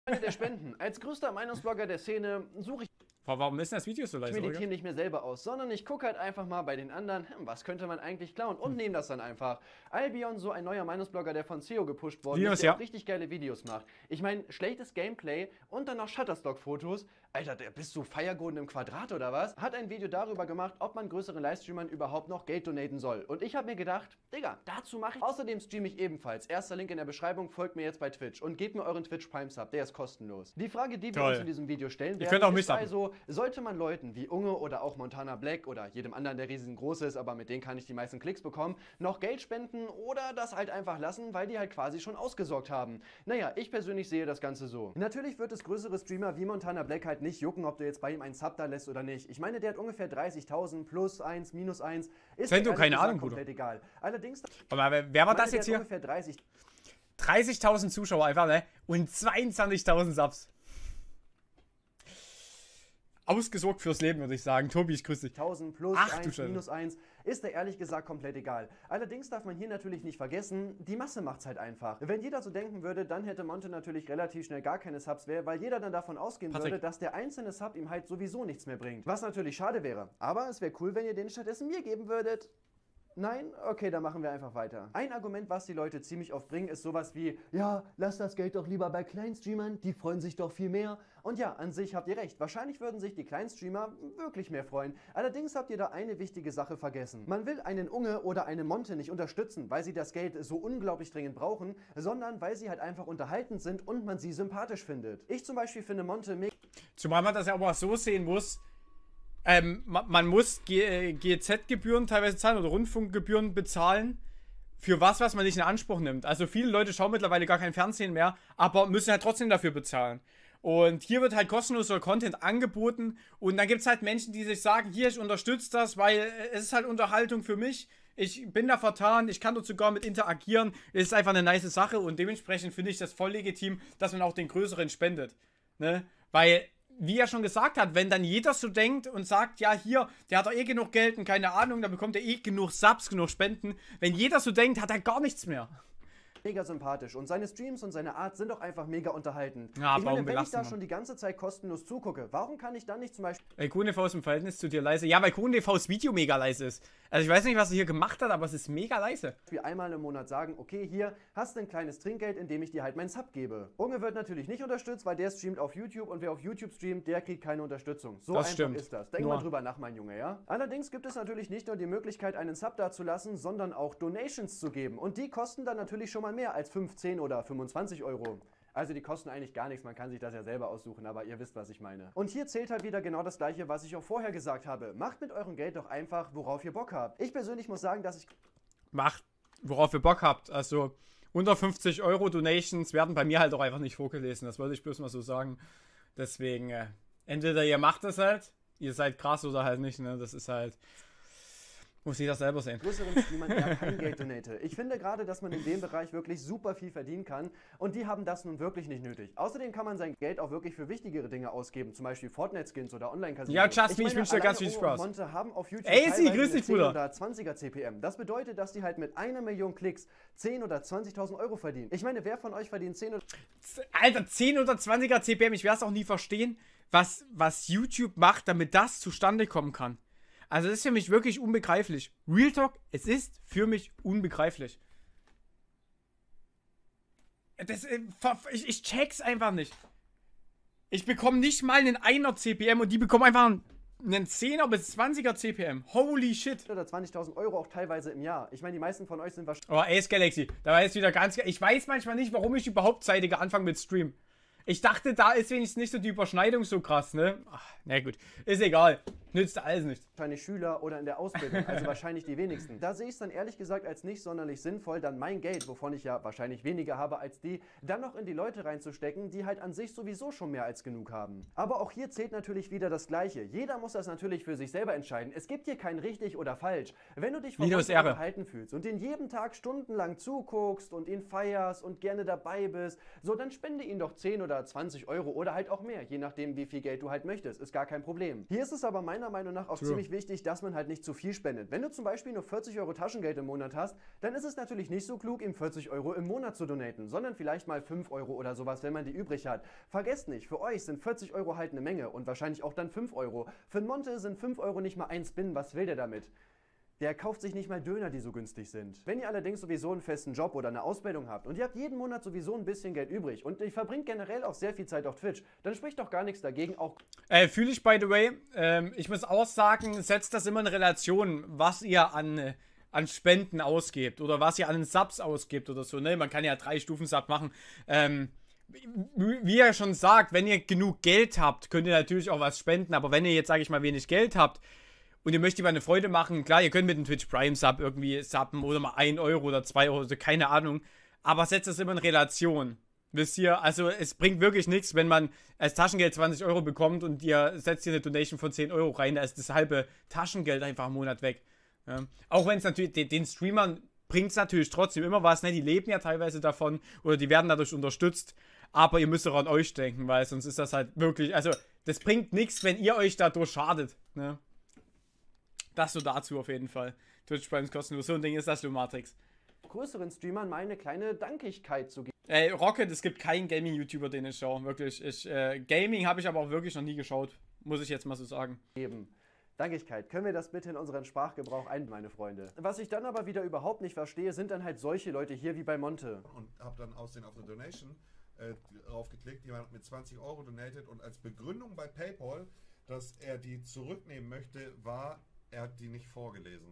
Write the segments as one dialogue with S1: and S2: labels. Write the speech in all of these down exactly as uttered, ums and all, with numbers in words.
S1: der Spenden. Als größter Meinungsblogger der Szene suche ich
S2: Warum ist denn das Video so leise?
S1: Ich meditiere nicht mehr selber aus, sondern ich gucke halt einfach mal bei den anderen, hm, was könnte man eigentlich klauen und nehme das dann einfach. Albion, so ein neuer Meinungsblogger, der von C E O gepusht worden
S2: Videos,
S1: ist, der
S2: ja.
S1: auch richtig geile Videos macht. Ich meine, schlechtes Gameplay und dann noch Shutterstock-Fotos. Alter, der bist du Feiergoden im Quadrat oder was? Hat ein Video darüber gemacht, ob man größeren Livestreamern überhaupt noch Geld donaten soll. Und ich habe mir gedacht, Digga, dazu mache ich. Außerdem streame ich ebenfalls. Erster Link in der Beschreibung, folgt mir jetzt bei Twitch und gebt mir euren Twitch Prime Sub, der ist kostenlos. Die Frage, die wir
S2: Toll.
S1: uns in diesem Video stellen
S2: Ihr könnt auch
S1: werden,
S2: mich
S1: ist
S2: subben.
S1: also, sollte man Leuten wie Unge oder auch Montana Black oder jedem anderen, der riesengroß ist, aber mit denen kann ich die meisten Klicks bekommen, noch Geld spenden oder das halt einfach lassen, weil die halt quasi schon ausgesorgt haben? Naja, ich persönlich sehe das Ganze so. Natürlich wird es größere Streamer wie Montana Black halt nicht jucken, ob du jetzt bei ihm einen Sub da lässt oder nicht. Ich meine, der hat ungefähr dreißigtausend plus eins, minus eins. Ist
S2: Sendo,
S1: mir
S2: keine
S1: ehrlich
S2: Ahnung,
S1: gesagt komplett egal. Allerdings,
S2: Aber wer, wer war
S1: meine,
S2: das jetzt
S1: der
S2: hier?
S1: hat ungefähr dreißig
S2: dreißigtausend Zuschauer einfach, ne? Und zweiundzwanzigtausend Subs. Ausgesorgt fürs Leben, würde ich sagen. Tobi, ich grüße dich.
S1: tausend plus
S2: Ach, du
S1: eins,
S2: Scheiße.
S1: minus eins, ist da ehrlich gesagt komplett egal. Allerdings darf man hier natürlich nicht vergessen, die Masse macht's halt einfach. Wenn jeder so denken würde, dann hätte Monte natürlich relativ schnell gar keine Subs mehr, weil jeder dann davon ausgehen
S2: Patrick.
S1: würde, dass der einzelne Sub ihm halt sowieso nichts mehr bringt. Was natürlich schade wäre. Aber es wäre cool, wenn ihr den stattdessen mir geben würdet. Nein? Okay, dann machen wir einfach weiter. Ein Argument, was die Leute ziemlich oft bringen, ist sowas wie, ja, lass das Geld doch lieber bei Kleinstreamern, die freuen sich doch viel mehr. Und ja, an sich habt ihr recht. Wahrscheinlich würden sich die Kleinstreamer wirklich mehr freuen. Allerdings habt ihr da eine wichtige Sache vergessen. Man will einen Unge oder eine Monte nicht unterstützen, weil sie das Geld so unglaublich dringend brauchen, sondern weil sie halt einfach unterhaltend sind und man sie sympathisch findet. Ich zum Beispiel finde Monte mega.
S2: Zumal man das ja aber so sehen muss, ähm, man, man muss G Z-Gebühren teilweise zahlen oder Rundfunkgebühren bezahlen für was, was man nicht in Anspruch nimmt. Also viele Leute schauen mittlerweile gar kein Fernsehen mehr, aber müssen halt trotzdem dafür bezahlen. Und hier wird halt kostenloser Content angeboten und dann gibt es halt Menschen, die sich sagen, hier, ich unterstütze das, weil es ist halt Unterhaltung für mich. Ich bin da vertan, ich kann dort sogar mit interagieren. Es ist einfach eine nice Sache und dementsprechend finde ich das voll legitim, dass man auch den Größeren spendet. Ne? Weil, wie er schon gesagt hat, wenn dann jeder so denkt und sagt, ja hier, der hat doch eh genug Geld und keine Ahnung, dann bekommt er eh genug Subs, genug Spenden. Wenn jeder so denkt, hat er gar nichts mehr.
S1: Mega sympathisch und seine Streams und seine Art sind auch einfach mega unterhaltend.
S2: Ja,
S1: ich
S2: warum
S1: meine, wenn ich
S2: belastend,
S1: da
S2: Mann?
S1: schon die ganze Zeit kostenlos zugucke, warum kann ich dann nicht zum Beispiel
S2: Weil KuhnTV ist im Verhältnis zu dir leise. Ja, weil KuhnTVs Video mega leise ist. Also ich weiß nicht, was er hier gemacht hat, aber es ist mega leise.
S1: einmal im Monat sagen, okay, hier hast du ein kleines Trinkgeld, indem ich dir halt meinen Sub gebe. Unge wird natürlich nicht unterstützt, weil der streamt auf YouTube und wer auf YouTube streamt, der kriegt keine Unterstützung. So
S2: Das
S1: einfach
S2: stimmt.
S1: ist das. Denk
S2: Nur-
S1: mal drüber nach, mein Junge, ja? Allerdings gibt es natürlich nicht nur die Möglichkeit, einen Sub dazulassen, sondern auch Donations zu geben. Und die kosten dann natürlich schon mal mehr als fünfzehn oder fünfundzwanzig Euro. Also die kosten eigentlich gar nichts, man kann sich das ja selber aussuchen, aber ihr wisst, was ich meine. Und hier zählt halt wieder genau das Gleiche, was ich auch vorher gesagt habe. Macht mit eurem Geld doch einfach, worauf ihr Bock habt. Ich persönlich muss sagen, dass ich
S2: Macht, worauf ihr Bock habt. Also unter fünfzig Euro Donations werden bei mir halt auch einfach nicht vorgelesen. Das wollte ich bloß mal so sagen. Deswegen, äh, entweder ihr macht das halt, ihr seid krass oder halt nicht, ne? Das ist halt... Muss jeder selber sehen.
S1: größeren Streamern eher kein Geld donate. Ich finde gerade, dass man in dem Bereich wirklich super viel verdienen kann und die haben das nun wirklich nicht nötig. Außerdem kann man sein Geld auch wirklich für wichtigere Dinge ausgeben, zum Beispiel Fortnite-Skins oder Online-Casinos.
S2: Ja, Just Me, ich
S1: meine,
S2: wünsche dir ganz
S1: alleine
S2: viel
S1: Unge und
S2: Spaß.
S1: Monte haben auf YouTube
S2: Ey, Sie,
S1: teilweise
S2: grüß dich,
S1: eine zehn
S2: Bruder.
S1: oder zwanziger C P M. Das bedeutet, dass die halt mit einer Million Klicks zehn oder zwanzigtausend Euro verdienen. Ich meine, wer von euch verdient zehn oder
S2: Alter, zehn oder zwanziger C P M, ich werde es auch nie verstehen, was, was YouTube macht, damit das zustande kommen kann. Also das ist für mich wirklich unbegreiflich. Real Talk, es ist für mich unbegreiflich. Das, äh, ver- ich, ich check's einfach nicht. Ich bekomme nicht mal einen einer C P M und die bekommen einfach einen, einen zehner bis zwanziger C P M. Holy shit.
S1: zwanzigtausend Euro auch teilweise im Jahr. Ich meine, die meisten von euch sind wahrscheinlich
S2: Oh, Ace Galaxy, da war jetzt wieder ganz... Ich weiß manchmal nicht, warum ich überhaupt zeitige anfange mit Stream. Ich dachte, da ist wenigstens nicht so die Überschneidung so krass, ne? Ach, na gut, ist egal. Nützt alles nichts.
S1: wahrscheinlich Schüler oder in der Ausbildung, also wahrscheinlich die wenigsten. Da sehe ich es dann ehrlich gesagt als nicht sonderlich sinnvoll, dann mein Geld, wovon ich ja wahrscheinlich weniger habe als die, dann noch in die Leute reinzustecken, die halt an sich sowieso schon mehr als genug haben. Aber auch hier zählt natürlich wieder das Gleiche. Jeder muss das natürlich für sich selber entscheiden. Es gibt hier kein richtig oder falsch. Wenn du dich von
S2: Linus
S1: uns
S2: Ehre.
S1: unterhalten fühlst und ihn jeden Tag stundenlang zuguckst und ihn feierst und gerne dabei bist, so dann spende ihn doch zehn oder zwanzig Euro oder halt auch mehr, je nachdem wie viel Geld du halt möchtest. Ist gar kein Problem. Hier ist es aber meiner Meinung nach auch
S2: True.
S1: ziemlich natürlich wichtig, dass man halt nicht zu viel spendet. Wenn du zum Beispiel nur vierzig Euro Taschengeld im Monat hast, dann ist es natürlich nicht so klug, ihm vierzig Euro im Monat zu donaten, sondern vielleicht mal fünf Euro oder sowas, wenn man die übrig hat. Vergesst nicht, für euch sind vierzig Euro halt eine Menge und wahrscheinlich auch dann fünf Euro. Für einen Monte sind fünf Euro nicht mal ein Spin, was will der damit? Der kauft sich nicht mal Döner, die so günstig sind. Wenn ihr allerdings sowieso einen festen Job oder eine Ausbildung habt und ihr habt jeden Monat sowieso ein bisschen Geld übrig und ihr verbringt generell auch sehr viel Zeit auf Twitch, dann spricht doch gar nichts dagegen, auch...
S2: Äh, fühle ich, by the way. Ähm, ich muss auch sagen, setzt das immer in Relation, was ihr an, äh, an Spenden ausgebt oder was ihr an Subs ausgebt oder so, ne? Man kann ja drei Stufen Sub machen. Ähm, wie, wie er schon sagt, wenn ihr genug Geld habt, könnt ihr natürlich auch was spenden, aber wenn ihr jetzt, sage ich mal, wenig Geld habt, und ihr möchtet ihm eine Freude machen, klar, ihr könnt mit dem Twitch Prime Sub irgendwie subben oder mal ein Euro oder zwei Euro, also keine Ahnung. Aber setzt das immer in Relation. Wisst ihr, also es bringt wirklich nichts, wenn man als Taschengeld zwanzig Euro bekommt und ihr setzt hier eine Donation von zehn Euro rein, da ist das halbe Taschengeld einfach im Monat weg. Ja. Auch wenn es natürlich, den, den Streamern bringt es natürlich trotzdem immer was, ne? Die leben ja teilweise davon oder die werden dadurch unterstützt. Aber ihr müsst auch an euch denken, weil sonst ist das halt wirklich, also das bringt nichts, wenn ihr euch dadurch schadet, ne? Das so dazu auf jeden Fall. Twitch Prime ist kostenlos. So ein Ding ist das, Lumatrix.
S1: größeren Streamern mal eine kleine Dankigkeit zu geben.
S2: Ey, Rocket, es gibt keinen Gaming-YouTuber, den ich schaue. Wirklich. Ich, äh, Gaming habe ich aber auch wirklich noch nie geschaut. Muss ich jetzt mal so sagen.
S1: Geben. Dankigkeit. Können wir das bitte in unseren Sprachgebrauch ein, meine Freunde? Was ich dann aber wieder überhaupt nicht verstehe, sind dann halt solche Leute hier wie bei Monte.
S3: Und hab dann Aussehen auf eine Donation äh, draufgeklickt. Jemand hat mit zwanzig Euro donated und als Begründung bei PayPal, dass er die zurücknehmen möchte, war, er hat die nicht vorgelesen.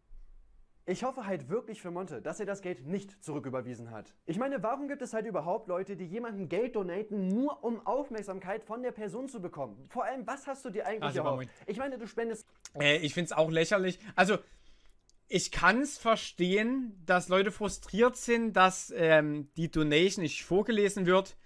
S1: Ich hoffe halt wirklich für Monte, dass er das Geld nicht zurücküberwiesen hat. Ich meine, warum gibt es halt überhaupt Leute, die jemandem Geld donaten, nur um Aufmerksamkeit von der Person zu bekommen? Vor allem, was hast du dir eigentlich
S2: Also,
S1: erhofft? Ich meine, du spendest...
S2: Äh, ich finde es auch lächerlich. Also, ich kann es verstehen, dass Leute frustriert sind, dass ähm, die Donation nicht vorgelesen wird.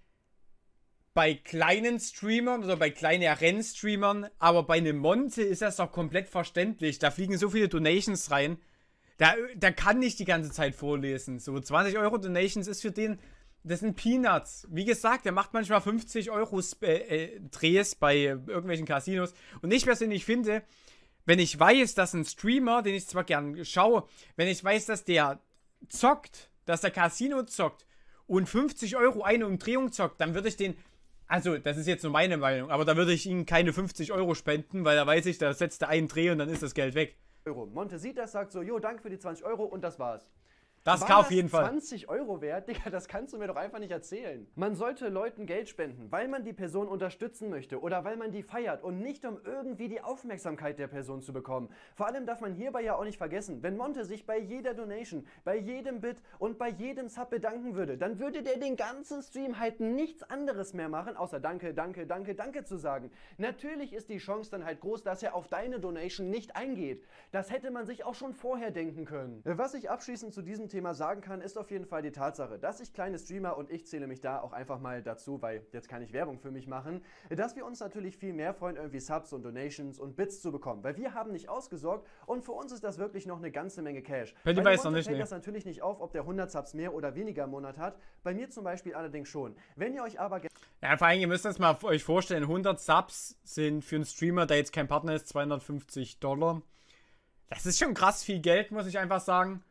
S2: Bei kleinen Streamern oder bei kleineren Streamern, aber bei einem Monte ist das doch komplett verständlich. Da fliegen so viele Donations rein. Da, der kann nicht die ganze Zeit vorlesen. So zwanzig Euro Donations ist für den, das sind Peanuts. Wie gesagt, der macht manchmal fünfzig Euro äh, Drehs bei irgendwelchen Casinos. Und ich persönlich finde, wenn ich weiß, dass ein Streamer, den ich zwar gern schaue, wenn ich weiß, dass der zockt, dass der Casino zockt und fünfzig Euro eine Umdrehung zockt, dann würde ich den... Also, das ist jetzt nur meine Meinung, aber da würde ich ihm keine fünfzig Euro spenden, weil da weiß ich, da setzt er einen Dreh und dann ist das Geld weg.
S1: Euro. Monte sieht das, sagt so, jo, danke für die zwanzig Euro und das war's.
S2: Das
S1: War
S2: kann auf
S1: das
S2: jeden Fall.
S1: zwanzig Euro wert? Digga, das kannst du mir doch einfach nicht erzählen. Man sollte Leuten Geld spenden, weil man die Person unterstützen möchte oder weil man die feiert und nicht um irgendwie die Aufmerksamkeit der Person zu bekommen. Vor allem darf man hierbei ja auch nicht vergessen, wenn Monte sich bei jeder Donation, bei jedem Bit und bei jedem Sub bedanken würde, dann würde der den ganzen Stream halt nichts anderes mehr machen, außer Danke, Danke, Danke, Danke zu sagen. Natürlich ist die Chance dann halt groß, dass er auf deine Donation nicht eingeht. Das hätte man sich auch schon vorher denken können. Was ich abschließend zu diesem Thema sagen kann, ist auf jeden Fall die Tatsache, dass ich kleine Streamer, und ich zähle mich da auch einfach mal dazu, weil jetzt kann ich Werbung für mich machen, dass wir uns natürlich viel mehr freuen, irgendwie Subs und Donations und Bits zu bekommen, weil wir haben nicht ausgesorgt und für uns ist das wirklich noch eine ganze Menge Cash.
S2: Wenn die
S1: Bei
S2: weiß noch
S1: Monte
S2: nicht,
S1: fällt
S2: nee.
S1: das natürlich nicht auf, ob der hundert Subs mehr oder weniger im Monat hat, bei mir zum Beispiel allerdings schon. Wenn ihr euch aber...
S2: Ja, vor allem, ihr müsst das mal euch vorstellen, hundert Subs sind für einen Streamer, der jetzt kein Partner ist, zweihundertfünfzig Dollar. Das ist schon krass viel Geld, muss ich einfach sagen.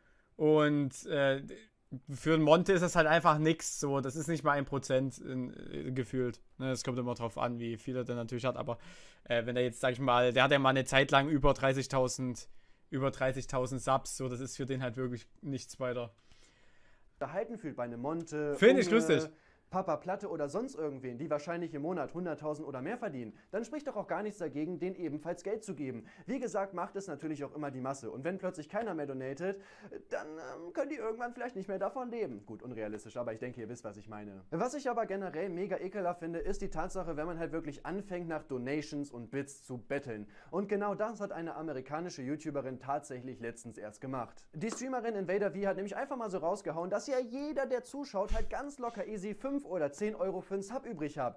S2: Und äh, für einen Monte ist das halt einfach nix. So, das ist nicht mal ein Prozent in, in, gefühlt. Ne, das kommt immer drauf an, wie viel er denn natürlich hat. Aber äh, wenn er jetzt, sag ich mal, der hat ja mal eine Zeit lang über dreißigtausend über dreißigtausend Subs. So, das ist für den halt wirklich nichts weiter.
S1: Unterhalten fühlt bei einem Monte,
S2: Finde ich
S1: Unge,
S2: lustig.
S1: Papa Platte oder sonst irgendwen, die wahrscheinlich im Monat hunderttausend oder mehr verdienen, dann spricht doch auch gar nichts dagegen, denen ebenfalls Geld zu geben. Wie gesagt, macht es natürlich auch immer die Masse. Und wenn plötzlich keiner mehr donatet, dann ähm, können die irgendwann vielleicht nicht mehr davon leben. Gut, unrealistisch, aber ich denke, ihr wisst, was ich meine. Was ich aber generell mega ekelhaft finde, ist die Tatsache, wenn man halt wirklich anfängt, nach Donations und Bits zu betteln. Und genau das hat eine amerikanische YouTuberin tatsächlich letztens erst gemacht. Die Streamerin Invader V hat nämlich einfach mal so rausgehauen, dass ja jeder, der zuschaut, halt ganz locker easy fünf oder zehn Euro für einen Sub übrig hat.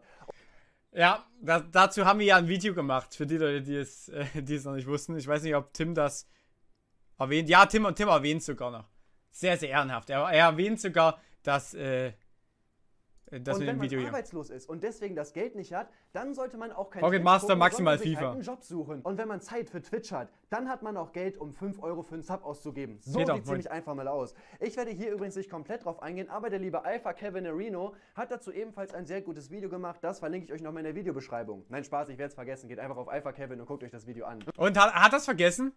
S2: Ja, da, dazu haben wir ja ein Video gemacht, für die Leute, die es, äh, die es noch nicht wussten. Ich weiß nicht, ob Tim das erwähnt. Ja, Tim und Tim erwähnt sogar noch. Sehr, sehr ehrenhaft. Er, er erwähnt sogar, dass, äh, Das
S1: und
S2: mit
S1: wenn
S2: dem Video
S1: man
S2: hier.
S1: arbeitslos ist und deswegen das Geld nicht hat, dann sollte man auch kein
S2: Pocket
S1: Twitch
S2: Master,
S1: gucken,
S2: maximal
S1: sondern sich
S2: FIFA.
S1: halt einen Job suchen. Und wenn man Zeit für Twitch hat, dann hat man auch Geld, um fünf Euro für einen Sub auszugeben. So
S2: Peter,
S1: sieht
S2: moin.
S1: ziemlich einfach mal aus. Ich werde hier übrigens nicht komplett drauf eingehen, aber der liebe Alpha Kevin Areno hat dazu ebenfalls ein sehr gutes Video gemacht. Das verlinke ich euch nochmal in der Videobeschreibung. Nein, Spaß, ich werde es vergessen. Geht einfach auf Alpha Kevin und guckt euch das Video an.
S2: Und hat, hat das vergessen?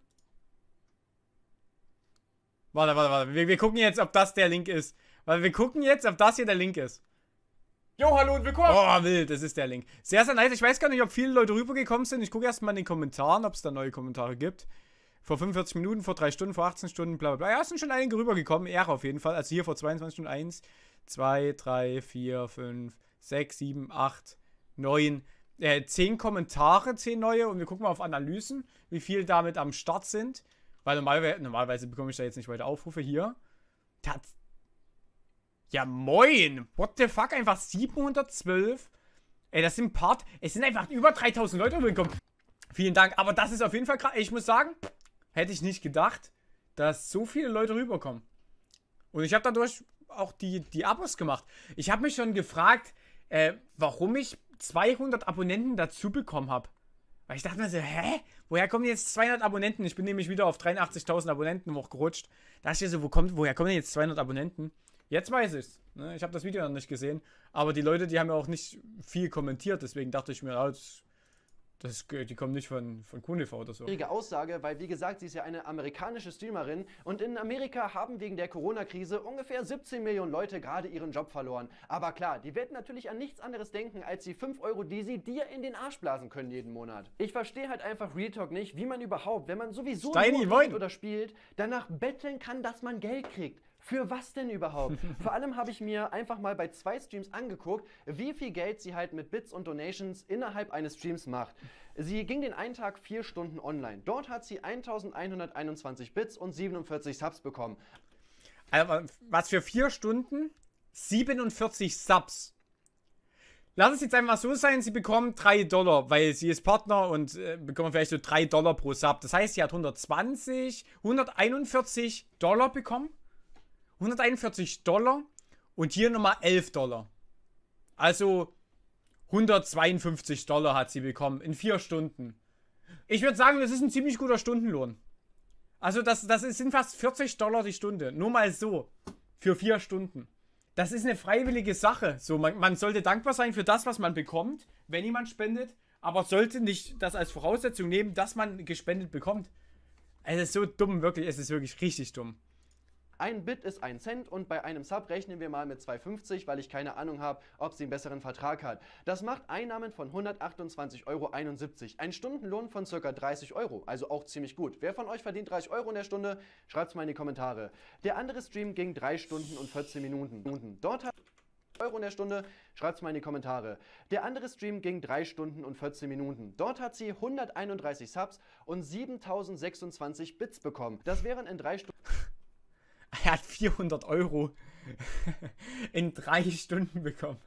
S2: Warte, warte, warte. Wir, wir gucken jetzt, ob das der Link ist. Weil wir gucken jetzt, ob das hier der Link ist.
S4: Jo, hallo und willkommen!
S2: Oh, wild, das ist der Link. Sehr, sehr nice. Ich weiß gar nicht, ob viele Leute rübergekommen sind. Ich gucke erstmal in den Kommentaren, ob es da neue Kommentare gibt. Vor fünfundvierzig Minuten, vor drei Stunden, vor achtzehn Stunden, bla bla bla. Ja, es sind schon einige rübergekommen. Ehre auf jeden Fall. Also hier vor zweiundzwanzig Stunden. eins, zwei, drei, vier, fünf, sechs, sieben, acht, neun, äh, zehn Kommentare, zehn neue. Und wir gucken mal auf Analysen, wie viel damit am Start sind. Weil normalerweise, normalerweise bekomme ich da jetzt nicht weiter Aufrufe. Hier. Tat Ja, moin! What the fuck? Einfach siebenhundertzwölf. Ey, das sind ein paar. Es sind einfach über dreitausend Leute rübergekommen. Vielen Dank. Aber das ist auf jeden Fall krass. Ich muss sagen, hätte ich nicht gedacht, dass so viele Leute rüberkommen. Und ich habe dadurch auch die, die Abos gemacht. Ich habe mich schon gefragt, äh, warum ich zweihundert Abonnenten dazu bekommen habe. Weil ich dachte mir so, hä? Woher kommen jetzt zweihundert Abonnenten? Ich bin nämlich wieder auf dreiundachtzigtausend Abonnenten hochgerutscht. Da dachte ich so, wo kommt, woher kommen denn jetzt zweihundert Abonnenten? Jetzt weiß ich's. Ne? Ich habe das Video noch nicht gesehen. Aber die Leute, die haben ja auch nicht viel kommentiert. Deswegen dachte ich mir, ah, das, das, die kommen nicht von, von KuhnTV oder so.
S1: Schwierige Aussage, weil wie gesagt, sie ist ja eine amerikanische Streamerin und in Amerika haben wegen der Corona-Krise ungefähr siebzehn Millionen Leute gerade ihren Job verloren. Aber klar, die werden natürlich an nichts anderes denken, als die fünf Euro, die sie dir in den Arsch blasen können jeden Monat. Ich verstehe halt einfach Real Talk nicht, wie man überhaupt, wenn man sowieso
S2: Steini,
S1: nur
S2: moin.
S1: oder spielt, danach betteln kann, dass man Geld kriegt. Für was denn überhaupt? Vor allem habe ich mir einfach mal bei zwei Streams angeguckt, wie viel Geld sie halt mit Bits und Donations innerhalb eines Streams macht. Sie ging den einen Tag vier Stunden online. Dort hat sie eintausendeinhunderteinundzwanzig Bits und siebenundvierzig Subs bekommen.
S2: Also, was für vier Stunden? siebenundvierzig Subs. Lass es jetzt einfach so sein, sie bekommt drei Dollar, weil sie ist Partner und äh, bekommt vielleicht so drei Dollar pro Sub. Das heißt, sie hat hundertzwanzig, hunderteinundvierzig Dollar bekommen. hunderteinundvierzig Dollar und hier nochmal elf Dollar. Also hundertzweiundfünfzig Dollar hat sie bekommen in vier Stunden. Ich würde sagen, das ist ein ziemlich guter Stundenlohn. Also das, das sind fast vierzig Dollar die Stunde. Nur mal so. Für vier Stunden. Das ist eine freiwillige Sache. So, man, man sollte dankbar sein für das, was man bekommt, wenn jemand spendet. Aber sollte nicht das als Voraussetzung nehmen, dass man gespendet bekommt. Es ist so dumm, wirklich. Es ist wirklich richtig dumm.
S1: Ein Bit ist ein Cent und bei einem Sub rechnen wir mal mit zwei fünfzig, weil ich keine Ahnung habe, ob sie einen besseren Vertrag hat. Das macht Einnahmen von hundertachtundzwanzig Euro einundsiebzig. Ein Stundenlohn von ca. dreißig Euro, also auch ziemlich gut. Wer von euch verdient dreißig Euro in der Stunde? Schreibt es mal in die Kommentare. Der andere Stream ging drei Stunden und vierzehn Minuten. Dort hat Euro in der Stunde, schreibt es mal in die Kommentare. Der andere Stream ging drei Stunden und vierzehn Minuten. Dort hat sie hunderteinunddreißig Subs und siebentausendsechsundzwanzig Bits bekommen. Das wären in drei Stunden...
S2: Er hat vierhundert Euro in drei Stunden bekommen.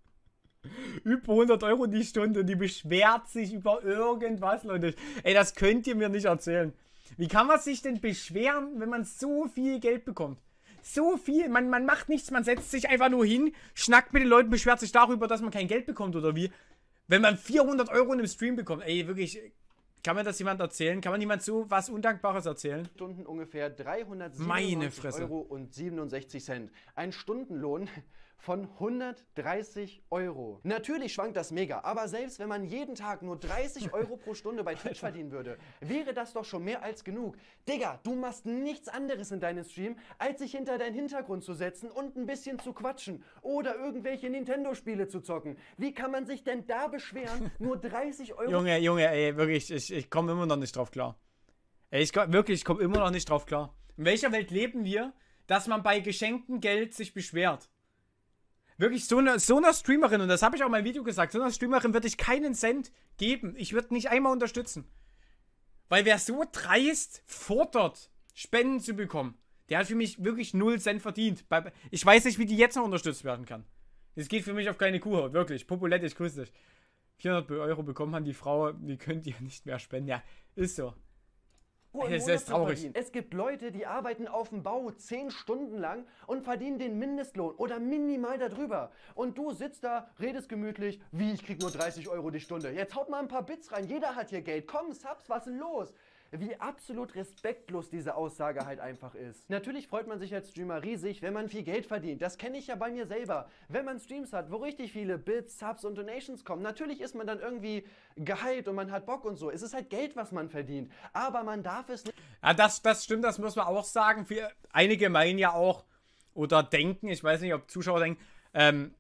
S2: Über hundert Euro die Stunde und die beschwert sich über irgendwas, Leute. Ey, das könnt ihr mir nicht erzählen. Wie kann man sich denn beschweren, wenn man so viel Geld bekommt? So viel. Man, man macht nichts, man setzt sich einfach nur hin, schnackt mit den Leuten, beschwert sich darüber, dass man kein Geld bekommt oder wie. Wenn man vierhundert Euro in einem Stream bekommt, ey, wirklich... Kann mir das jemand erzählen? Kann man jemand so was Undankbares erzählen?
S1: Stunden ungefähr dreihundertsiebenundneunzig Euro und siebenundsechzig Cent. Ein Stundenlohn von hundertdreißig Euro. Natürlich schwankt das mega, aber selbst wenn man jeden Tag nur dreißig Euro pro Stunde bei Twitch verdienen würde, wäre das doch schon mehr als genug. Digga, du machst nichts anderes in deinem Stream, als sich hinter deinen Hintergrund zu setzen und ein bisschen zu quatschen oder irgendwelche Nintendo-Spiele zu zocken. Wie kann man sich denn da beschweren, nur dreißig Euro...
S2: Junge, Junge, ey, wirklich, ich, ich komme immer noch nicht drauf klar. Ey, ich komm, wirklich, ich komme immer noch nicht drauf klar. In welcher Welt leben wir, dass man bei geschenktem Geld sich beschwert? Wirklich, so eine, so eine Streamerin, und das habe ich auch in meinem Video gesagt, so einer Streamerin würde ich keinen Cent geben. Ich würde nicht einmal unterstützen. Weil wer so dreist fordert, Spenden zu bekommen, der hat für mich wirklich null Cent verdient. Ich weiß nicht, wie die jetzt noch unterstützt werden kann. Das geht für mich auf keine Kuhhaut, wirklich. Populett, ich grüße dich. vierhundert Euro bekommen hat die Frau, die könnt ihr nicht mehr spenden. Ja, ist so.
S1: Euro im
S2: Es
S1: Monat
S2: ist
S1: zu
S2: traurig.
S1: verdienen. Es gibt Leute, die arbeiten auf dem Bau zehn Stunden lang und verdienen den Mindestlohn oder minimal darüber. Und du sitzt da, redest gemütlich, wie, ich krieg nur dreißig Euro die Stunde. Jetzt haut mal ein paar Bits rein, jeder hat hier Geld. Komm, Subs, was ist denn los? Wie absolut respektlos diese Aussage halt einfach ist. Natürlich freut man sich als Streamer riesig, wenn man viel Geld verdient. Das kenne ich ja bei mir selber. Wenn man Streams hat, wo richtig viele Bits, Subs und Donations kommen, natürlich ist man dann irgendwie gehypt und man hat Bock und so. Es ist halt Geld, was man verdient. Aber man darf es nicht...
S2: Ja, das, das stimmt, das muss man auch sagen. Für einige meinen ja auch oder denken, ich weiß nicht, ob Zuschauer denken, ähm,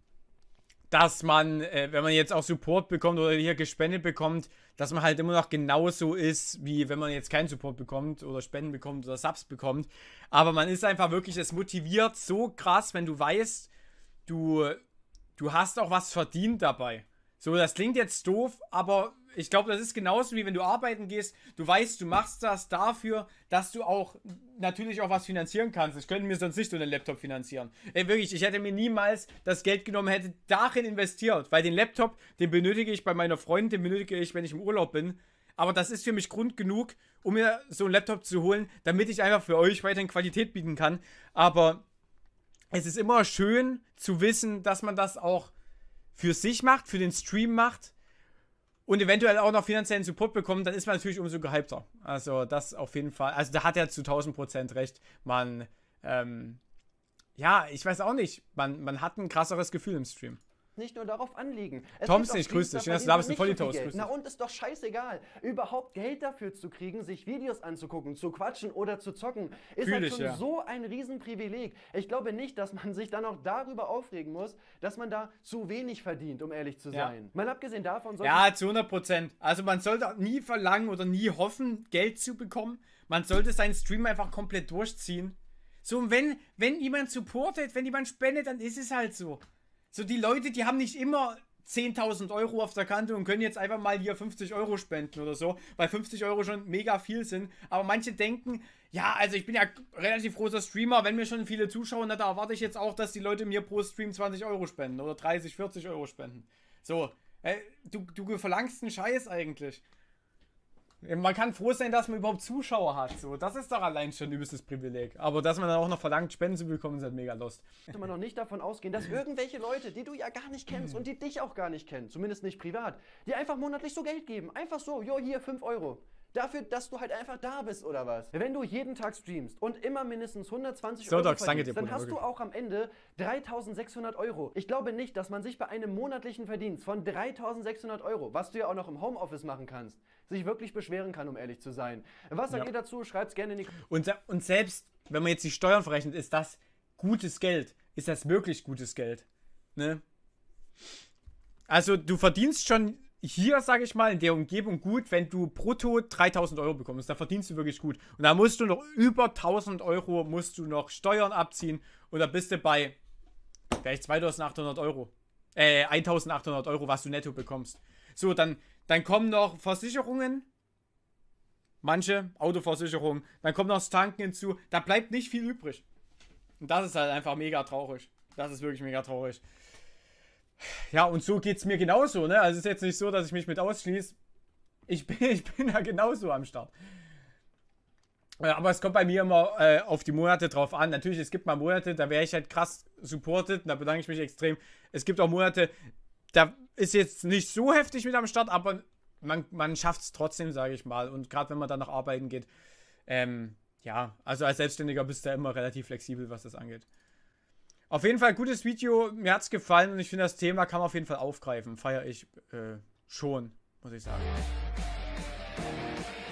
S2: dass man, äh, wenn man jetzt auch Support bekommt oder hier gespendet bekommt, dass man halt immer noch genauso ist, wie wenn man jetzt keinen Support bekommt oder Spenden bekommt oder Subs bekommt. Aber man ist einfach wirklich, es motiviert so krass, wenn du weißt, du, du hast auch was verdient dabei. So, das klingt jetzt doof, aber ich glaube, das ist genauso wie wenn du arbeiten gehst. Du weißt, du machst das dafür, dass du auch natürlich auch was finanzieren kannst. Ich könnte mir sonst nicht so einen Laptop finanzieren. Ey, wirklich, ich hätte mir niemals das Geld genommen, hätte darin investiert. Weil den Laptop, den benötige ich bei meiner Freundin, den benötige ich, wenn ich im Urlaub bin. Aber das ist für mich Grund genug, um mir so einen Laptop zu holen, damit ich einfach für euch weiterhin Qualität bieten kann. Aber es ist immer schön zu wissen, dass man das auch für sich macht, für den Stream macht und eventuell auch noch finanziellen Support bekommt, dann ist man natürlich umso gehypter. Also das auf jeden Fall. Also da hat er zu tausend Prozent recht. Man, ähm, ja, ich weiß auch nicht. Man, man hat ein krasseres Gefühl im Stream.
S1: Nicht nur darauf anliegen. Es
S2: Thompson,
S1: gibt
S2: ich
S1: auch
S2: grüße
S1: Streams,
S2: dich.
S1: da
S2: Du bist ein
S1: verdient man nicht so
S2: Vollitoast,
S1: viel Geld.
S2: grüß dich.
S1: Na und ist doch scheißegal. Überhaupt Geld dafür zu kriegen, sich Videos anzugucken, zu quatschen oder zu zocken, ist
S2: Fühl
S1: halt
S2: ich,
S1: schon
S2: ja.
S1: so ein Riesenprivileg. Ich glaube nicht, dass man sich dann auch darüber aufregen muss, dass man da zu wenig verdient, um ehrlich zu
S2: Ja.
S1: sein. Mal abgesehen davon sollte
S2: Ja, zu hundert Prozent. Also man sollte nie verlangen oder nie hoffen, Geld zu bekommen. Man sollte seinen Stream einfach komplett durchziehen. So, und wenn, wenn jemand supportet, wenn jemand spendet, dann ist es halt so. So, die Leute, die haben nicht immer zehntausend Euro auf der Kante und können jetzt einfach mal hier fünfzig Euro spenden oder so, weil fünfzig Euro schon mega viel sind. Aber manche denken, ja, also ich bin ja relativ großer Streamer, wenn mir schon viele zuschauen, da erwarte ich jetzt auch, dass die Leute mir pro Stream zwanzig Euro spenden oder dreißig, vierzig Euro spenden. So, äh, du, du verlangst einen Scheiß eigentlich. Man kann froh sein, dass man überhaupt Zuschauer hat. So, das ist doch allein schon ein übelstes Privileg. Aber dass man dann auch noch verlangt, Spenden zu bekommen, ist halt mega lost.
S1: man noch nicht davon ausgehen, dass irgendwelche Leute, die du ja gar nicht kennst und die dich auch gar nicht kennen, zumindest nicht privat, die einfach monatlich so Geld geben. Einfach so, jo, hier fünf Euro. Dafür, dass du halt einfach da bist, oder was? Wenn du jeden Tag streamst und immer mindestens hundertzwanzig
S2: So,
S1: Euro
S2: Docs, danke
S1: verdienst,
S2: dir,
S1: dann
S2: Bruder,
S1: hast du
S2: wirklich.
S1: auch am Ende dreitausendsechshundert Euro. Ich glaube nicht, dass man sich bei einem monatlichen Verdienst von dreitausendsechshundert Euro, was du ja auch noch im Homeoffice machen kannst, sich wirklich beschweren kann, um ehrlich zu sein. Was sagt
S2: Ja.
S1: ihr dazu? Schreibt's gerne in die
S2: Und, und selbst, wenn man jetzt die Steuern verrechnet, ist das gutes Geld. Ist das wirklich gutes Geld? Ne? Also, du verdienst schon hier, sage ich mal, in der Umgebung gut, wenn du brutto dreitausend Euro bekommst. Da verdienst du wirklich gut. Und da musst du noch über tausend Euro musst du noch Steuern abziehen. Und da bist du bei vielleicht zweitausendachthundert Euro. Äh, eintausendachthundert Euro, was du netto bekommst. So, dann, dann kommen noch Versicherungen. Manche, Autoversicherung. Dann kommt noch das Tanken hinzu. Da bleibt nicht viel übrig. Und das ist halt einfach mega traurig. Das ist wirklich mega traurig. Ja, und so geht's mir genauso, ne? Also es ist jetzt nicht so, dass ich mich mit ausschließe. Ich bin, ich bin ja genauso am Start. Äh, Aber es kommt bei mir immer äh, auf die Monate drauf an. Natürlich, es gibt mal Monate, da wäre ich halt krass supported. Und da bedanke ich mich extrem. Es gibt auch Monate, da ist jetzt nicht so heftig mit am Start, aber man, man schafft es trotzdem, sage ich mal. Und gerade wenn man dann nach arbeiten geht, ähm, ja, also als Selbstständiger bist du ja immer relativ flexibel, was das angeht. Auf jeden Fall gutes Video, mir hat's gefallen und ich finde, das Thema kann man auf jeden Fall aufgreifen. Feiere ich äh, schon, muss ich sagen.